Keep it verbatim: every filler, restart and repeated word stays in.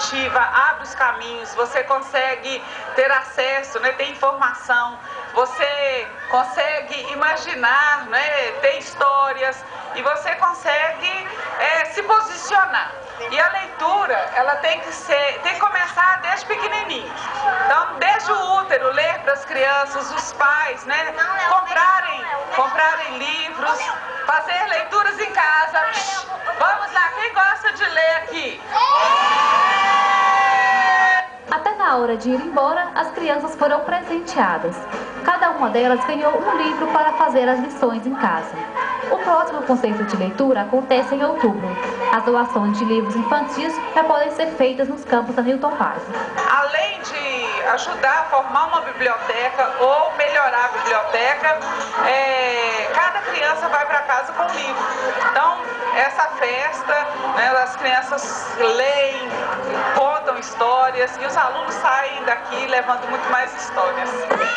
incentiva, abre os caminhos, você consegue ter acesso, né, ter informação, você consegue imaginar, né, ter histórias e você consegue é, se posicionar. E a leitura, ela tem que ser, tem que começar desde pequenininho. Então, desde o útero, ler para as crianças, os pais, né, comprarem, comprarem livros, fazer leituras em casa. Vamos lá, quem gosta de ler aqui? Até na hora de ir embora, as crianças foram presenteadas. Cada uma delas ganhou um livro para fazer as lições em casa. O próximo conceito de leitura acontece em outubro. As doações de livros infantis já podem ser feitas nos campos da Newton Paz. Além de ajudar a formar uma biblioteca ou melhorar a biblioteca, é, cada criança vai para casa com um livro. Então, essa festa, né, as crianças leem, contam histórias e os alunos saem daqui levando muito mais histórias.